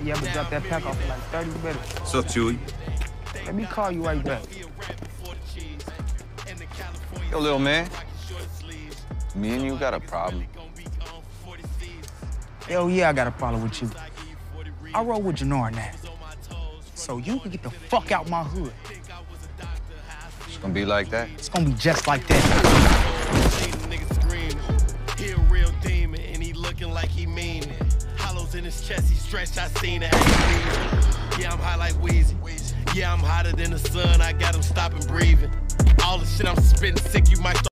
You ever drop that pack off in like 30 minutes? What's up, Chewy? Let me call you right back. Yo, little man. Me and you got a problem. Hell yeah, I got a problem with you. I roll with Jannar now. So you can get the fuck out my hood. It's gonna be like that? It's gonna be just like that. He a real demon, and he looking like he mean it. Hollows in his chest, he stretched, I seen it. Yeah, I'm high like Weezy. Yeah, I'm hotter than the sun, I got him stopping breathing. All the shit I'm spitting sick, you might